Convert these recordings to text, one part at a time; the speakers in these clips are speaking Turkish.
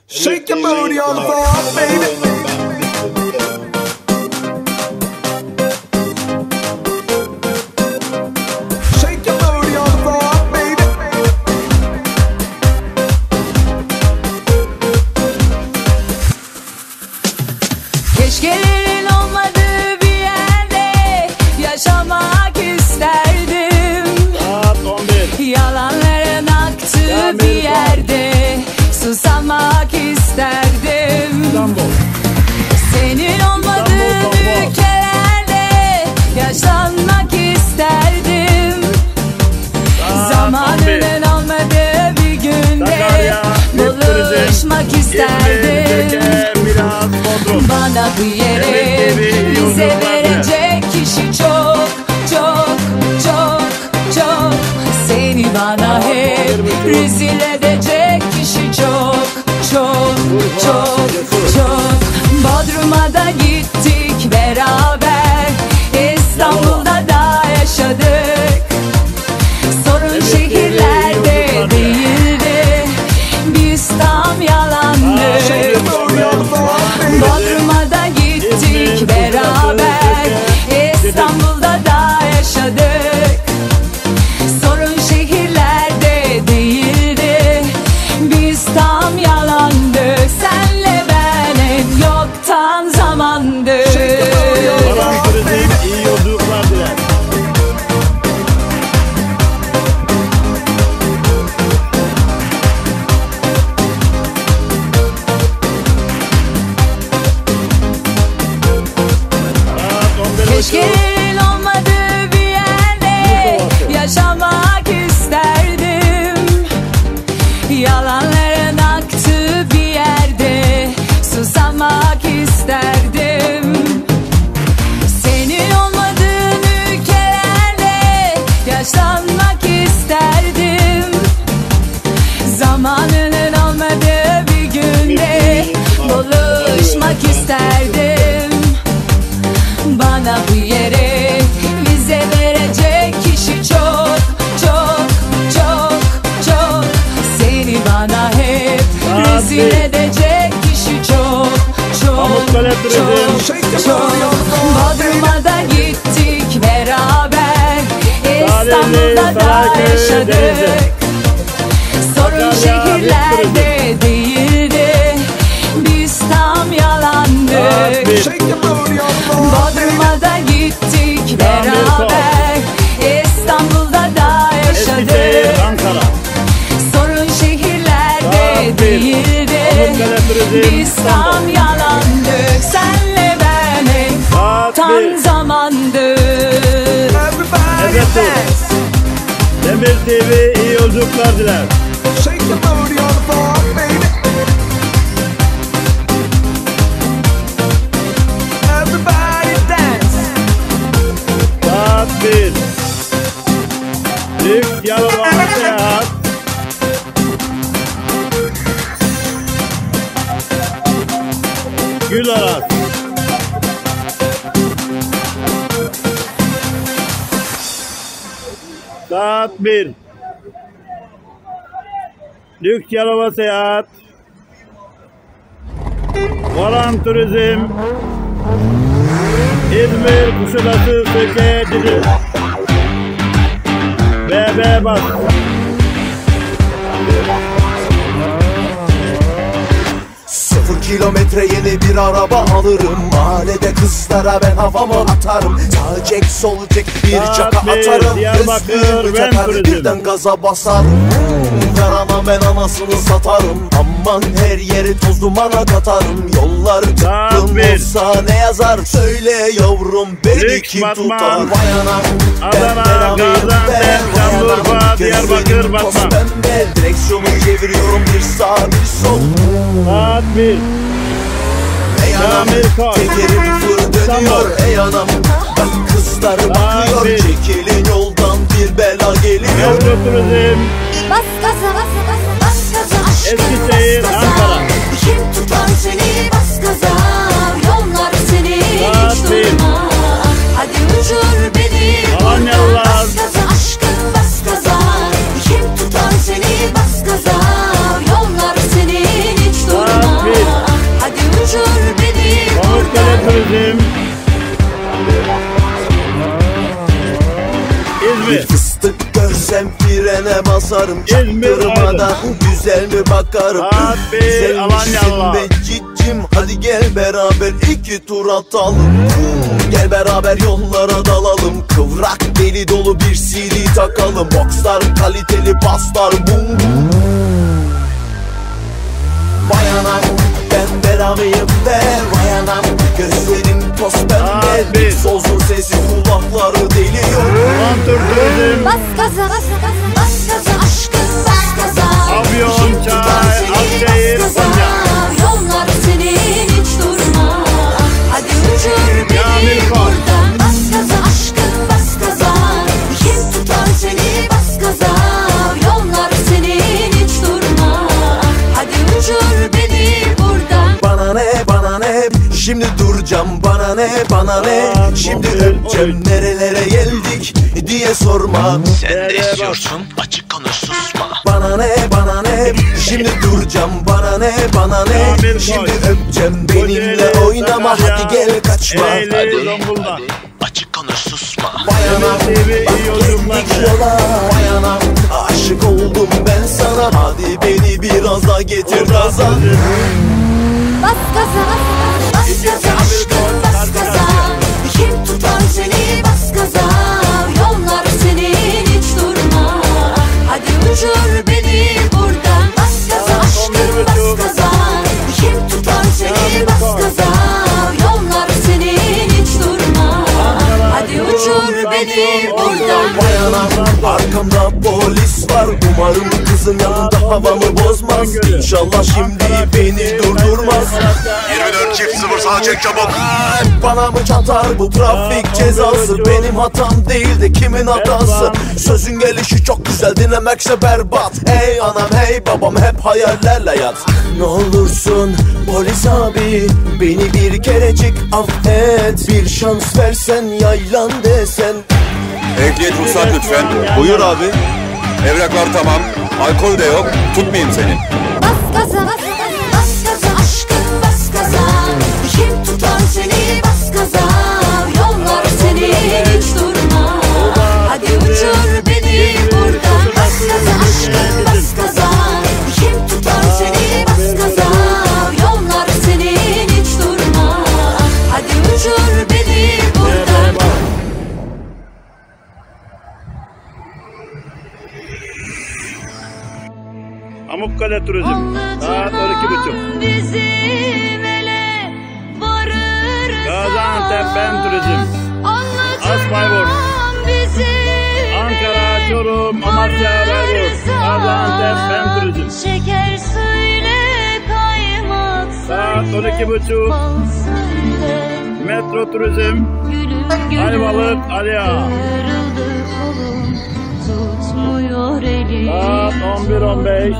Shake your booty on the floor, baby. Shake your booty on the floor, baby. Keşkelerin olmadığı bir yerde yaşamak isterdim. Saat 11. Yalanların aktığı bir yerde susamak isterdim. İstanbul. Senin olmadığın ülkelerde yaşlanmak isterdim. Zamanının olmadığı bir günde buluşmak isterdim. Bana bu yere bize verecek kişi çok çok çok çok. Seni bana hep rezil edecek kişi çok çok çok çok. Bodrum'a da gittik beraber, İstanbul'da da yaşadık. Sorun şehirlerde değildi, biz tam yalandık. Bodrum'a da gittik beraber, İstanbul'da da yaşadık. Sorun şehirlerde değildi, biz tam yalandık. Senle ben hep yoktan zamandık. İyi yolculuklar diler. Keşkelerin olmadığı bir yerde yaşamak isterdim. Yalanların aktığı bir yerde susamak isterdim. Senin olmadığın ülkelerde yaşlanmak isterdim. Zamanının olmadığı bir günde buluşmak isterdim. Bana bu yere vize verecek kişi çok çok çok çok. Seni bana hep rezil edecek kişi çok çok çok çok. Bodrum'a da gittik beraber, İstanbul'da da yaşadık. Sorun şehirlerde değildi, biz tam yalandık. Bodrum'a da gittik beraber, İstanbul'da da yaşadık. Sorun şehirlerde değildi, biz tam yalandık. Senle ben hep tam zamandık. Demir TV iyi yolculuklar diler. Shake your booty on the floor, baby. Everybody dance. Saat 1. Lüks Yalova Seyahat. Gülaras. Saat 1. Lüks Yalova Seyahat. Varan Turizm. İzmir Kuşadası Söke Dizi. BB Bas. Sıfır kilometre yeni bir araba alırım. Mahallede kızlara ben havamı atarım. Sağ cek sol cek bir çaka atarım. Gözlüğümü takar birden gaza basarım. Yarana ben anasını satarım. Aman her yeri toz dumana katarım. Yollar tıklım olsa ne yazar? Söyle yavrum beni kim tutar? Vay anam Adana, Gaziantep, Şanlıurfa, Diyarbakır, Batman. Pembe direksiyonu çeviriyorum bir sağ bir sol. Saat 1. Ey anam tekeri fır dönüyor ey anam. Bak kızlar bakıyor çekilin yoldan bir bela geliyor. Turizm. Bas gaza bas gaza bas gaza aşkım Eskişehir, bas gaza. Ankara. Kim tutar seni bas gaza. Yollar seni hiç durma. Hadi uçur beni Alanyalılar. bas gaza aşkım bas gaza. Kim tutar seni bas gaza. Yollar seni hiç durma. frene basarım İzmir, çaktırmadan. Güzel mi bakarım? Saat 1 Güzelmişsin Alanya'la. be cicim. Hadi gel beraber 2 tur atalım. Gel beraber yollara dalalım. Kıvrak deli dolu bir CD takalım. Boxlar kaliteli paslar bum. Vay anam ben belalıyım be. Vay anam gözlerim toz pembe. Abi. Egzozun sesi kulakları deliyor. Montur Turizm. Bas gaza, bas gaza, bas gaza, aşkım bas gaza. Afyon, Kim tutar Çay, seni, Akşehir, bas gaza. Konya. Yollar senin hiç durma. Hadi uçur Kamil beni Koç. buradan. Bas gaza, aşkım bas gaza. Kim tutar seni, bas gaza. Yollar senin hiç durma. Hadi uçur beni buradan. Bana ne bana ne şimdi duracağım bana ne bana ne şimdi öpeceğim nerelere geldik diye sorma. Sen de istiyorsun açık konuş susma. Bana ne bana ne şimdi duracağım bana ne bana ne şimdi öpeceğim benimle oynama hadi gel kaçma. Ereğli, Hadi, Zonguldak. hadi açık konuş susma. Vay anam TV iyi bak yolculuklar. geldik yola. Vay anam aşık oldum ben sana hadi beni biraz daha getir gaza. Bas gaza, bas gaza, aşkım bas gaza. Kim tutar seni, bas gaza. Yollar senin hiç durma. Hadi uçur beni buradan. Bas gaza, aşkım bas gaza. Kim tutar seni, bas gaza. Yollar senin hiç durma. Hadi uçur beni buradan. Vay anam arkamda polis var. Umarım kızın yanında havamı bozmaz. İnşallah şimdi beni durdurmaz. 24-0 sağ çek çabuk. Bana mı çatar bu trafik cezası? Benim hatam değil de kimin hatası? Sözün gelişi çok güzel dinlemekse berbat. Hey anam hey babam hep hayallerle yat. Ne olursun polis abi beni bir kerecik affet. Bir şans versen yaylan desen. Ehliyet ruhsat lütfen. Buyur abi. Evraklar tamam. Alkol de yok. Tutmayayım seni. Bas gaza, bas gaza, bas gaza, aşkım bas gaza. Kim tutar seni, bas gaza. Yollar senin hiç durma. Hadi uçur beni buradan. Bas gaza, aşkım bas gaza. Kim tutar seni, bas gaza. Yollar senin hiç durma. Hadi uçur beni buradan. Pamukkale Turizm. Saat 12.30. Bizim ele varır Gaziantep Ben Turizm. Asbayburt bizim Ankara, Çorum, Amasya, Bayburt. Gaziantep Ben Turizm. şeker söyle kaymak Saat 12.30. bal söyle Metro Turizm. gülüm Ayvalık, Aliya. kırıldı kolum tutmuyor elim Saat 11.15.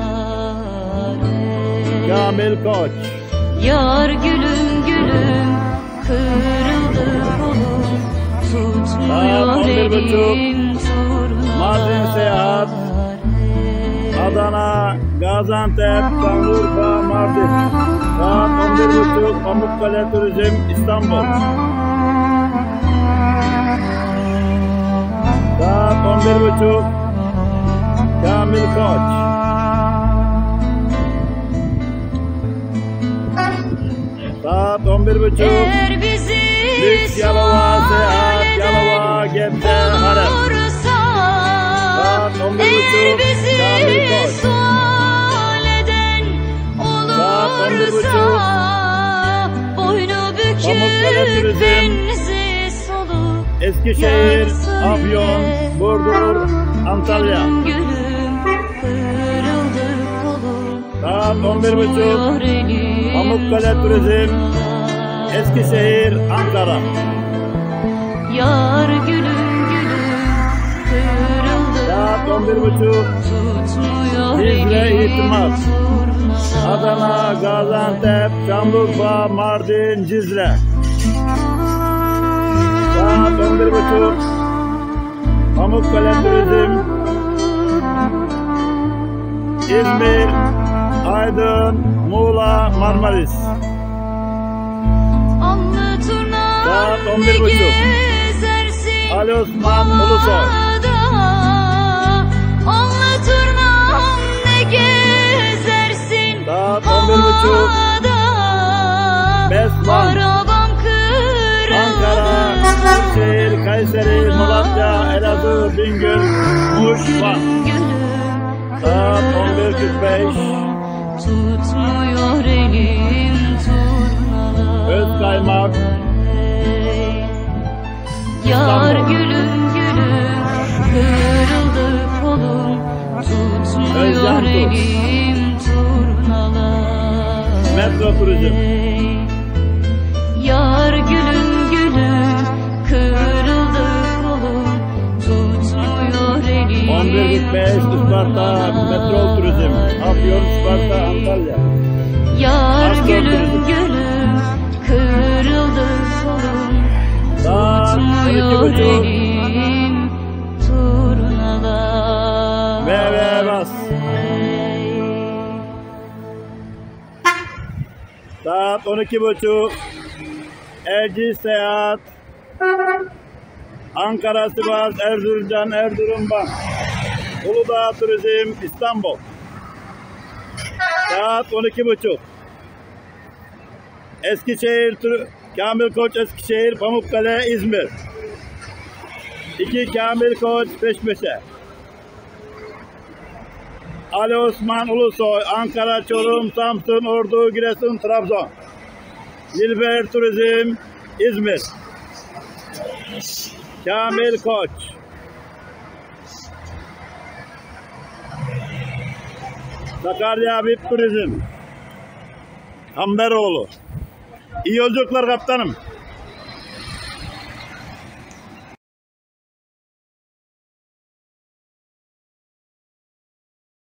Kamil Koç. Yar gülüm gülüm kırıldı kolum tutmuyor Saat 11.30. elim turna Mardin Seyahat. Adana, Gaziantep, Şanlıurfa, Mardin. Saat 11.30 Pamukkale Turizm İstanbul. Saat 11.30 Kamil Koç. Saat 11.30 Eğer bizi Lüks Yalova Seyahat Yalova Gebze Harem. Saat 11.30 eğer bizi Kamil Koç. sual eden Saat 11.30 olursa boynu Pamukkale bükük Turizm. benzi soluk Eskişehir, Afyon, Burdur, Antalya. gülüm kırıldı kolum Saat 11.30 tutmuyor elim Pamukkale Turizm Eskişehir, Ankara. Yar gülüm gülüm kırıldı Saat 11.30 tutmuyor Cizre, elim İtimat. turna. Adana, Gaziantep, Şanlıurfa, Mardin, Cizre. Saat 11.30 Pamukkale Turizm İzmir, Aydın, Muğla, Marmaris. Anlı turna Saat 11.30 gezersin Ali Osman Ulusoy. Ovada. Besman, arabam kırıldı. Ankara, Kırşehir, Kayseri, Malatya, Elazığ, Bingöl, Muş, Van. Saat 11.45. Tutmuyor elim turnalar. Özkaymak, Yar gülüm gülüm kırıldı kolum. Tutmuyor Özcan Tur. elim turnalar. Metro Turizm. Yar gülüm gülüm kırıldı kolum. Tutmuyor elim 11.45 Isparta, Metro Turizm. Afyon, Isparta, Antalya. Yar Aslan gülüm Turizm. gülüm kırıldı kolum. Saat Tutmuyor 12.30. elim turnalar. Ve bas. Saat 12.30. Erciyes Seyahat. Ankara, Sivas, Erzincan, Erzurum, Van. Uludağ Turizm, İstanbul. Saat 12.30. Eskişehir, Kamil Koç Eskişehir, Pamukkale, İzmir. 2 Kamil Koç peş peşe. Ali Osman Ulusoy, Ankara, Çorum, Samsun, Ordu, Giresun, Trabzon. Nilüfer Turizm, İzmir. Kamil Koç. Sakarya VIP Turizm. Amberoğlu. İyi yolculuklar kaptanım.